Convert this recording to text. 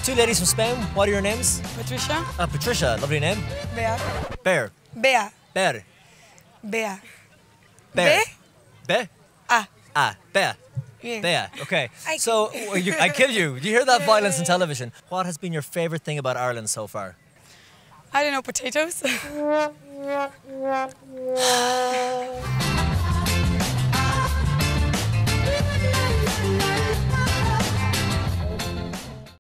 Two ladies from Spain. What are your names? Patricia. Patricia, lovely name. Bea. Bear. Bea. Bear. Bea. Bear. Be? Be? Ah. Ah, Bear. Bien. Bear. Okay. So, I kill you. Do you hear that violence on television? What has been your favourite thing about Ireland so far? I don't know, potatoes.